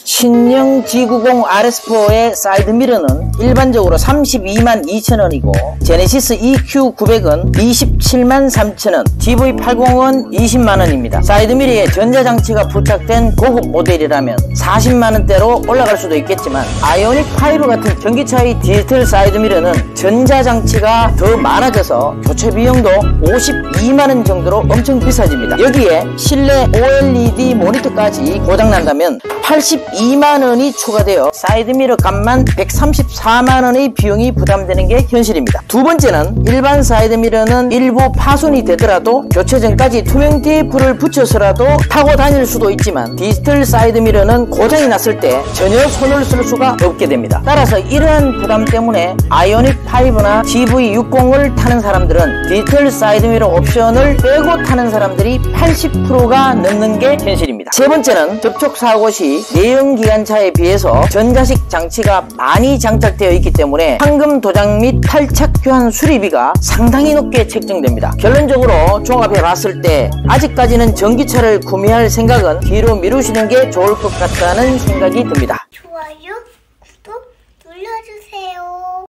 신형 G90 RS4의 사이드미러는 일반적으로 32만 2천원이고 제네시스 EQ900은 27만 3천원, GV80은 20만원입니다. 사이드미러에 전자장치가 부착된 고급 모델이라면 40만원대로 올라갈 수도 있겠지만 아이오닉5 같은 전기차의 디지털 사이드미러는 전자장치가 더 많아져서 교체 비용도 52만원 정도로 엄청 비싸집니다. 여기에 실내 OLED 모니터까지 고장난다면 82만원이 추가되어 사이드미러 값만 134만원의 비용이 부담되는 게 현실입니다. 두 번째는 일반 사이드미러는 일부 파손이 되더라도 교체 전까지 투명 테이프를 붙여서라도 타고 다닐 수도 있지만 디지털 사이드미러는 고장이 났을 때 전혀 손을 쓸 수가 없게 됩니다. 따라서 이러한 부담 때문에 아이오닉5나 GV60을 타는 사람들은 디지털 사이드미러 옵션을 빼고 타는 사람들이 80%가 넘는 게 현실입니다. 세 번째는 접촉사고 시 내연기관차에 비해서 전자식 장치가 많이 장착되어 있기 때문에 황금 도장 및 탈착 교환 수리비가 상당히 높게 책정됩니다. 결론적으로 종합해 봤을 때 아직까지는 전기차를 구매할 생각은 뒤로 미루시는 게 좋을 것 같다는 생각이 듭니다. 좋아요, 구독 눌러주세요.